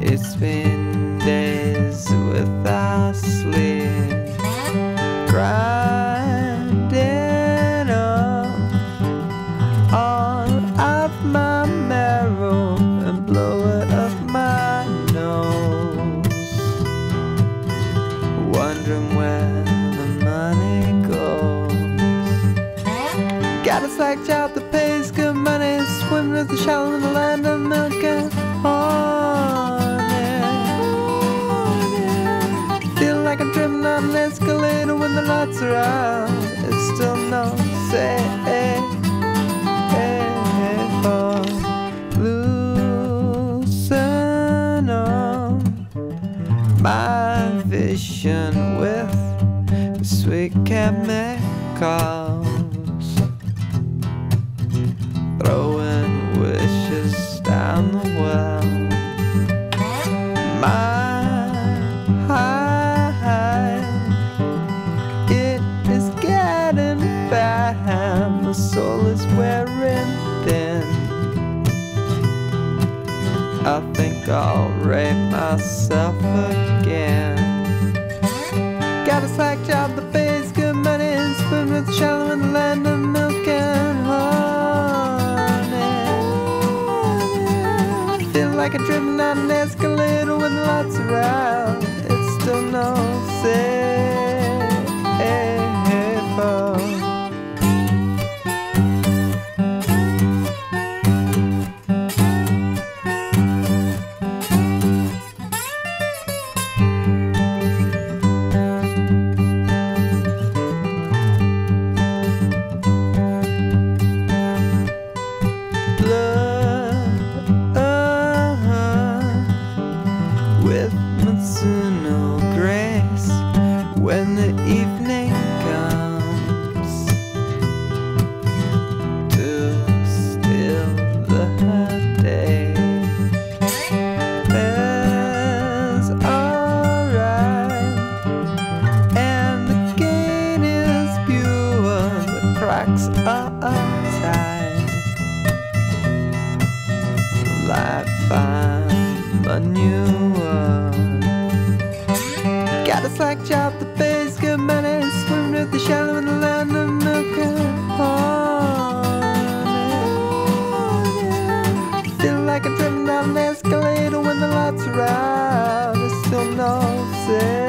It's been days without sleep, grinding on all of my marrow and blow it up my nose, wondering where the money goes. Got a slack job that pays good money, swimming with the shallow in the land of milk and honey. Feel like I'm tripping on an escalator when the lights are out. It's still no safe for loosen on my vision with sweet chemicals, throwing wishes down the well. My high, it is getting bad. My soul is wearing thin. I think I'll rape myself again. Got a slack job that pays good money and spoon with shallow in the land of milk and honey. Feel like I'm tripping on an escalator when the lights are out. It's still no safe. With maternal grace, when the evening comes to steal the day, it's alright, and the gain is pure, the cracks are tight, like fine manure. Got a slack job that pays good money, swimming with the shallow in the land of milk and honey. Feel like I'm tripping down an escalator when the lights are out. There's still no safe.